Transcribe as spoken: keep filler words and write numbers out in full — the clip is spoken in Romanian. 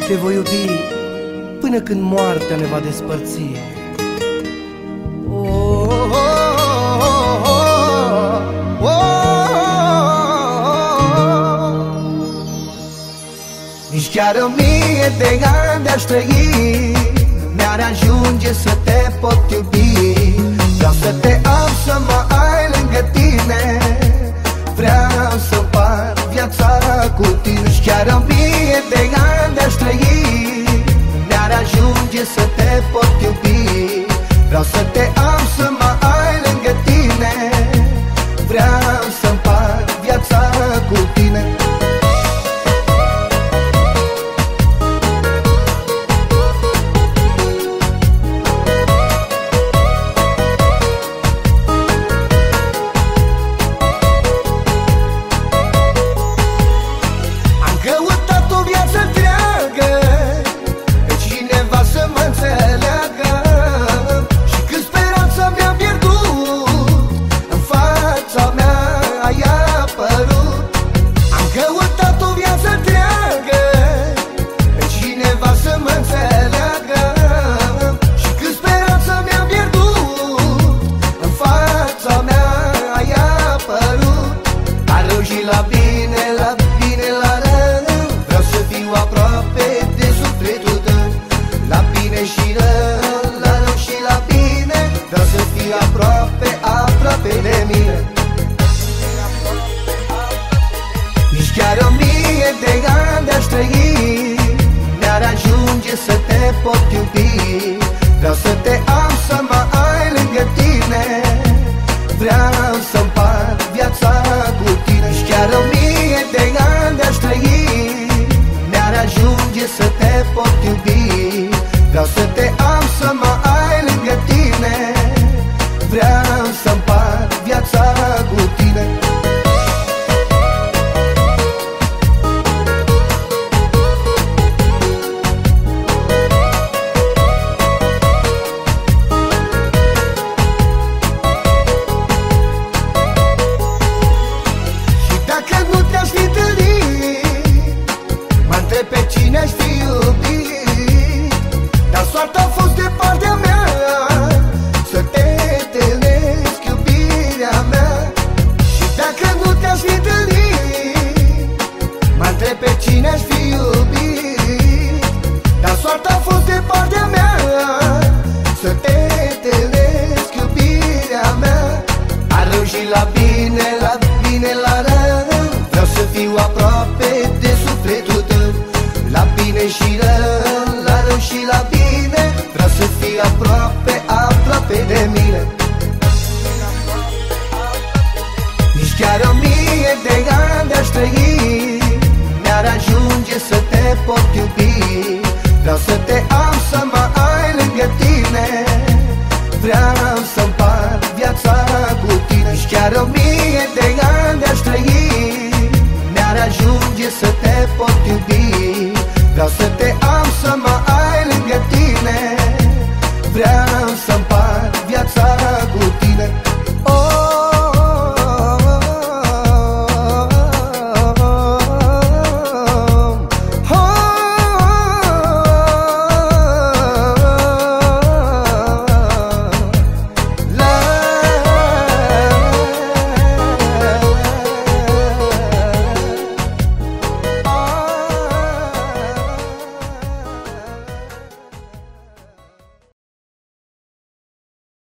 Te voi iubi până când moartea ne va despărți. Oh, oh, oh, oh, oh, oh. Nici chiar o mie de ani de-aș trăi mi-ar ajunge să te pot iubi. Vreau să te am, să mă ai lângă tine, vreau să împart viața cu tine. Nici chiar o mie de ani de-aș trăi mi-ar ajunge să te pot iubi. Vreau să te am, să mă ai lângă tine, vreau să împart viața cu tine. La bine, la bine, la rău, vreau să fiu aproape de sufletul tău. La bine și rău, la rău și la bine, vreau să fiu aproape, aproape de mine. Nici chiar o mie de ani de-aș trăi mi-ar ajunge să te pot iubi. Vreau să te am, să mă ai lângă tine, vreau să împart viața cu tine. Nici chiar o mie de ani de-aș trăi mi-ar ajunge să te pot iubi. Vreau să te am, să mă ai lângă tine, vreau să împart viața cu tine. Pe cine aș fi iubit, dar soarta a fost de partea mea să te întâlnesc, iubirea mea. Și dacă nu te-aș fi întâlnit, mă întreb pe cine aș fi iubit, dar soarta a fost de partea mea să te întâlnesc, iubirea mea. La rău și la bine, la bine, la rău, vreau să fiu aproape de sufletul tău. La bine și rău, la rău și la bine, vreau să fii aproape, aproape de mine. Nici chiar o mie de ani de-aș trăi mi-ar ajunge să te pot iubi. Vreau să te